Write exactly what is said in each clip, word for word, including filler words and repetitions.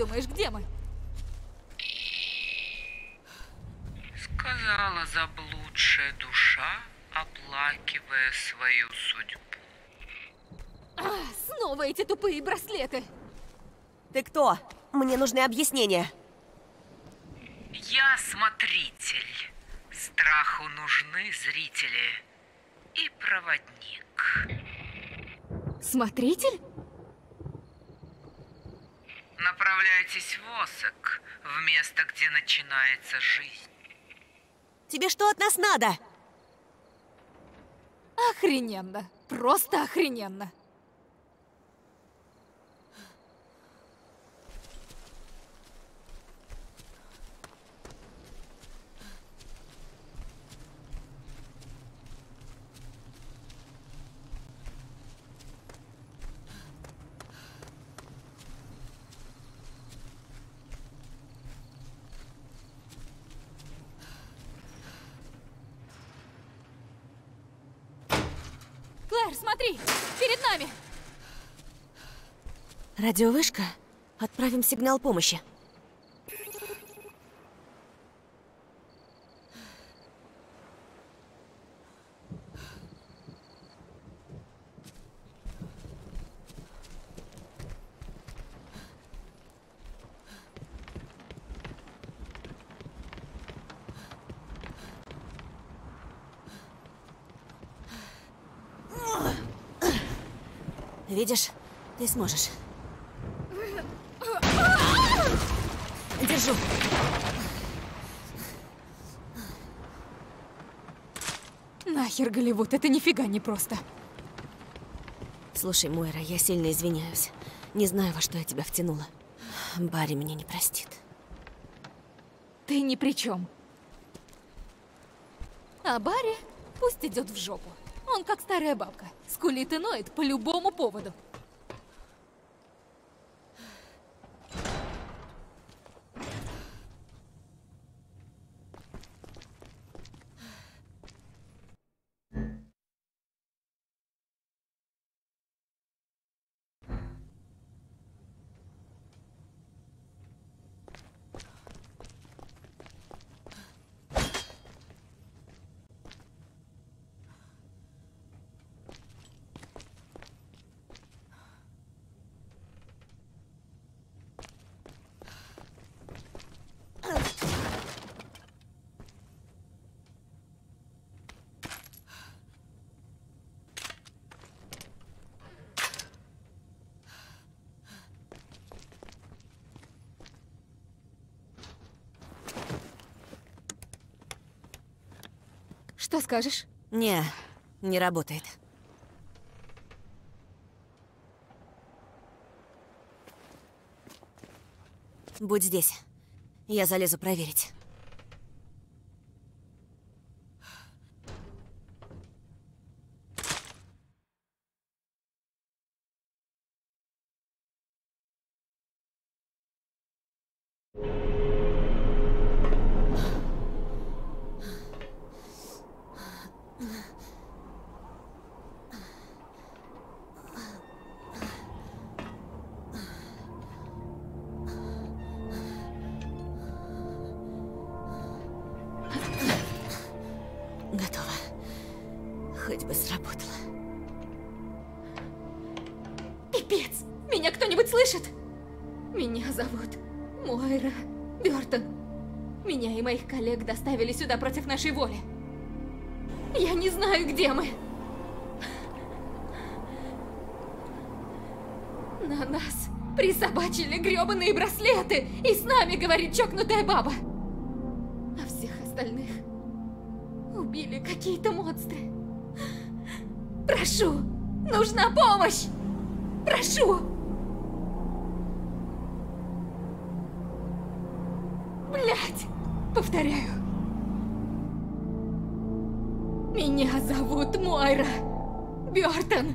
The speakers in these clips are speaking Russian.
думаешь, где мы? Сказала заблудшая душа, оплакивая свою судьбу. А, снова эти тупые браслеты! Ты кто? Мне нужны объяснения. Я смотритель. Страху нужны зрители. И проводник. Смотритель? Направляйтесь в Осок, в место, где начинается жизнь. Тебе что от нас надо? Охрененно! Просто охрененно! Клэр, смотри! Перед нами! Радиовышка? Отправим сигнал помощи. Видишь, ты сможешь. Держу. Нахер, Голливуд, это нифига не просто. Слушай, Мойра, я сильно извиняюсь. Не знаю, во что я тебя втянула. Барри меня не простит. Ты ни при чем. А Барри пусть идет в жопу. Он как старая бабка. Скулит и ноет по любому поводу. Что скажешь? Не, не работает. Будь здесь. Я залезу проверить. Готово. Хоть бы сработало. Пипец! Меня кто-нибудь слышит? Меня зовут Мойра Бёртон. Меня и моих коллег доставили сюда против нашей воли. Я не знаю, где мы. На нас присобачили грёбаные браслеты, и с нами говорит чокнутая баба. А всех остальных убили какие-то монстры. Прошу, нужна помощь! Прошу! Блядь! Повторяю. Меня зовут Мойра Бёртон.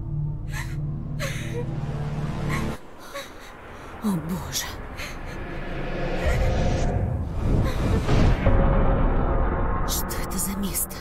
О, боже. Что это за место?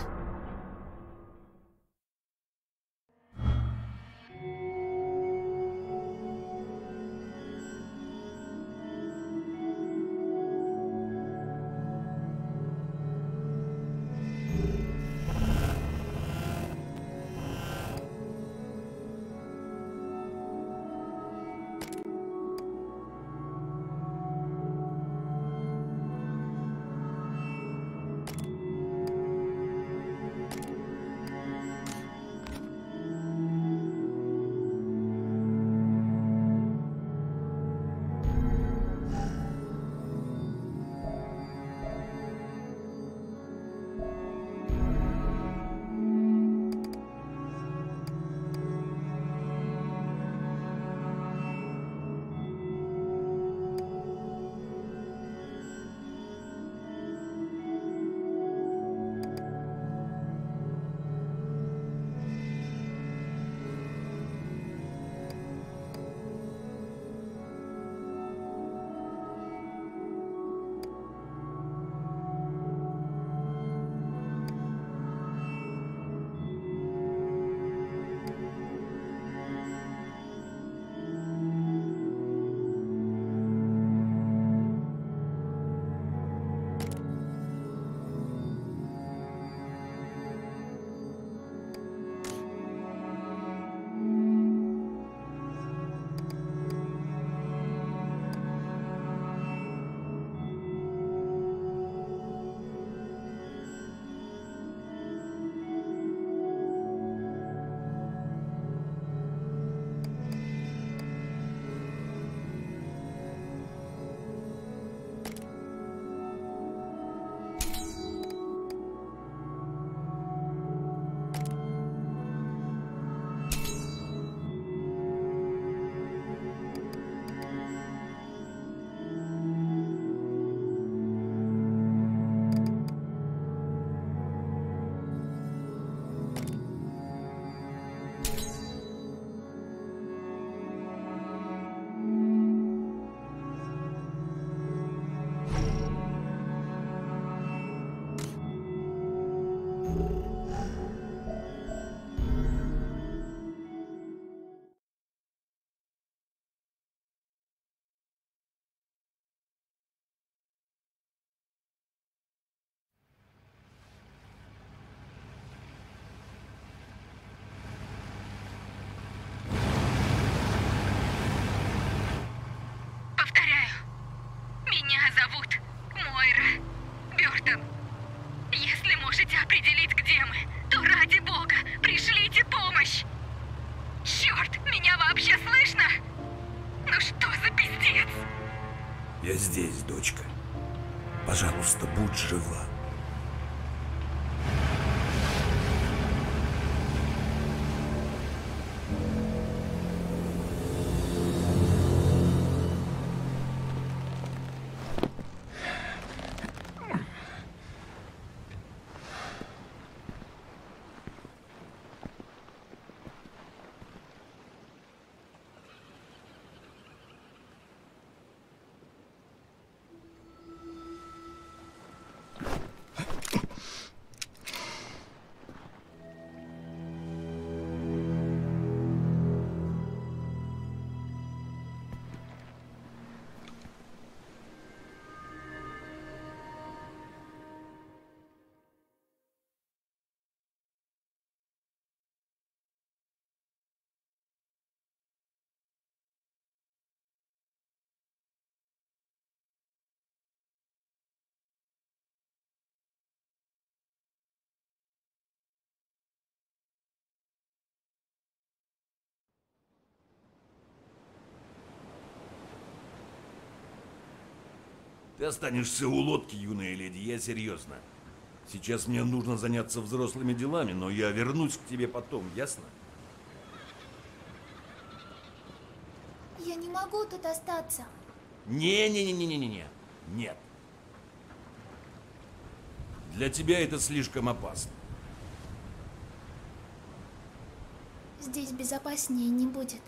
будь жива. Ты останешься у лодки, юная леди, я серьезно. Сейчас мне нужно заняться взрослыми делами, но я вернусь к тебе потом, ясно? Я не могу тут остаться. Не-не-не-не-не-не. Нет. Для тебя это слишком опасно. Здесь безопаснее не будет.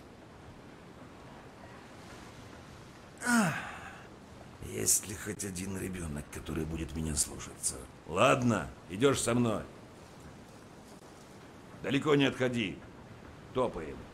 Есть ли хоть один ребенок, который будет меня слушаться? Ладно, идешь со мной. Далеко не отходи. Топаем.